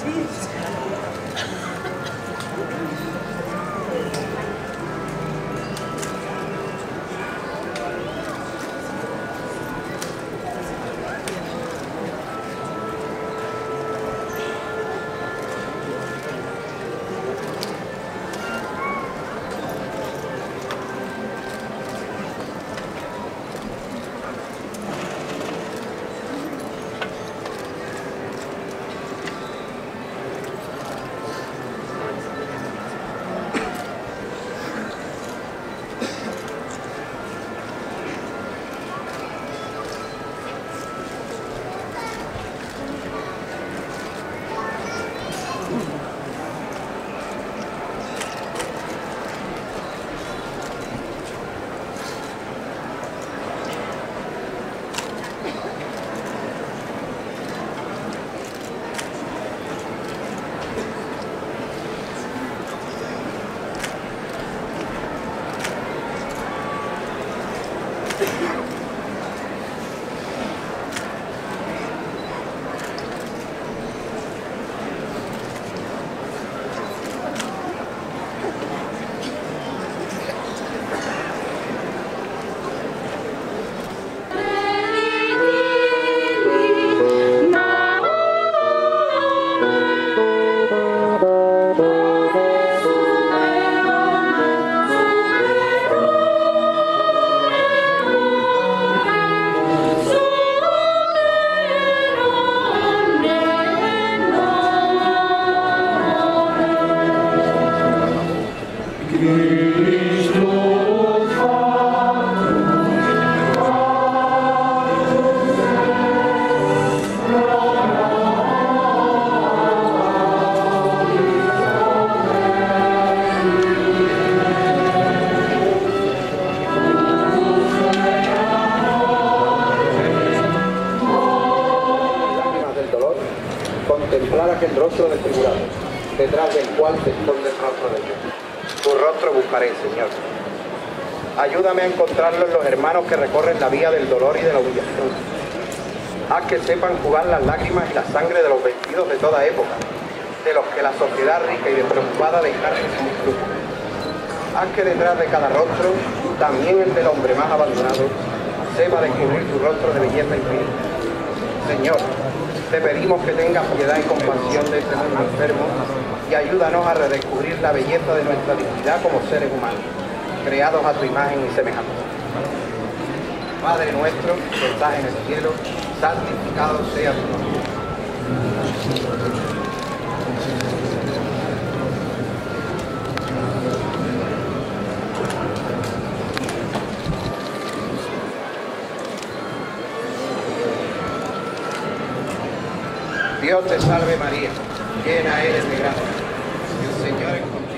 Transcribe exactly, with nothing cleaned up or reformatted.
Contemplar aquel rostro desfigurado, detrás del cual se esconde el rostro de Dios. Tu rostro buscaré, Señor. Ayúdame a encontrarlo en los hermanos que recorren la vía del dolor y de la humillación. Haz que sepan jugar las lágrimas y la sangre de los vestidos de toda época, de los que la sociedad rica y despreocupada dejaron sin flujo. Haz que detrás de cada rostro, también el del hombre más abandonado, sepa descubrir tu rostro de belleza infinita. Señor, te pedimos que tengas piedad y compasión de este mundo enfermo y ayúdanos a redescubrir la belleza de nuestra dignidad como seres humanos, creados a tu imagen y semejanza. Padre nuestro, que estás en el cielo, santificado sea tu nombre. Dios te salve María, llena eres de gracia, el Señor es contigo.